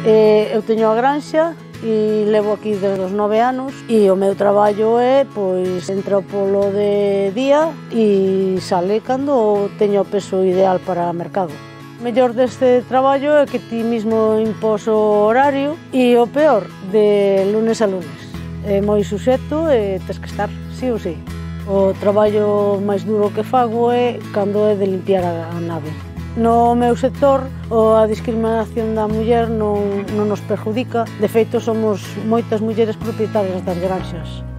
Eu teño a granxa e levo aquí desde os 9 anos e o meu traballo é, pois, entra polo de día e sale cando teño o peso ideal para o mercado. O mellor deste traballo é que ti mismo impós o horario e o peor, de lunes a lunes. É moi suxeto e tes que estar, sí ou sí. O traballo máis duro que fago é cando é de limpiar a nave. No meu sector, a discriminación da muller non nos perjudica. De feito, somos moitas mulleres propietarias das granxas.